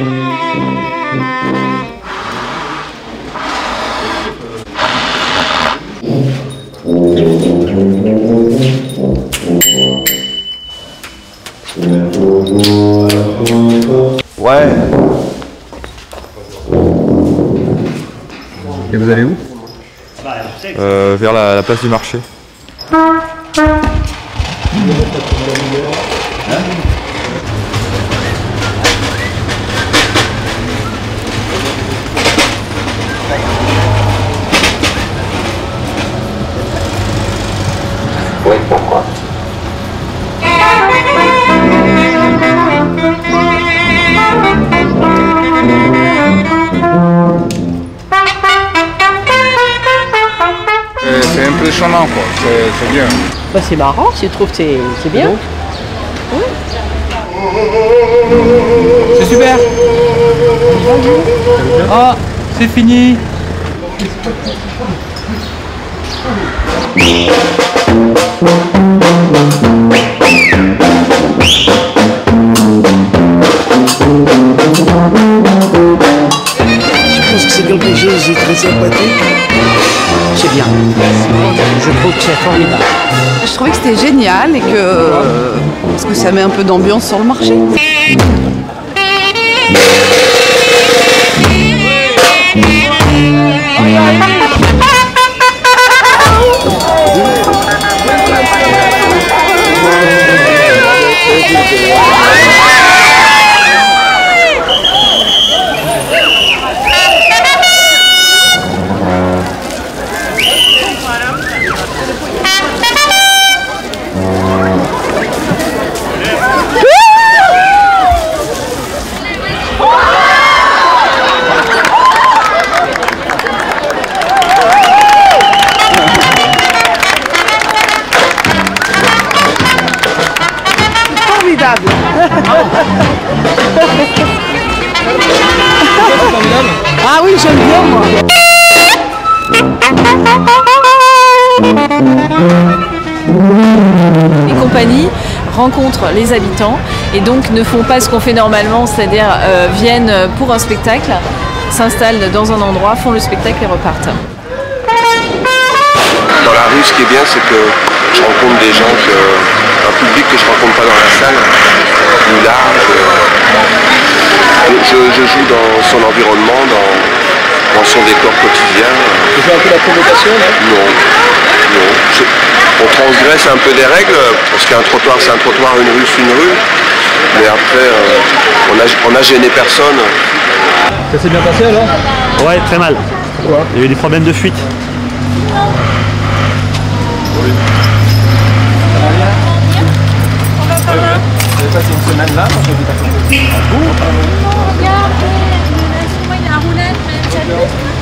Ouais. Et vous allez où? Vers la place du marché. Oui, pourquoi? C'est impressionnant quoi, c'est bien. Bah, c'est marrant, je trouve que c'est bien. Oui. C'est super. Ah, c'est fini. Je pense que c'est quelque chose de très sympathique. C'est bien. Je trouve que c'est formidable. Je trouvais que c'était génial et que parce que ça met un peu d'ambiance sur le marché. Formidable. Ah oui, j'aime bien moi. Les compagnies rencontrent les habitants et donc ne font pas ce qu'on fait normalement, c'est-à-dire viennent pour un spectacle, s'installent dans un endroit, font le spectacle et repartent. Dans la rue, ce qui est bien, c'est que je rencontre des gens, un public que je ne rencontre pas dans la salle, plus large. Je joue dans son environnement, dans son décor quotidien. Tu fais un peu la provocation, là? Non. On transgresse un peu des règles, parce qu'un trottoir c'est un trottoir, une rue c'est une rue. Mais après, on a gêné personne. Ça s'est bien passé alors? Ouais, très mal. Pourquoi? Il y a eu des problèmes de fuite. Vous avez passé une semaine là, quand j'ai vu ta photo. Regarde, il y a un roulette, mais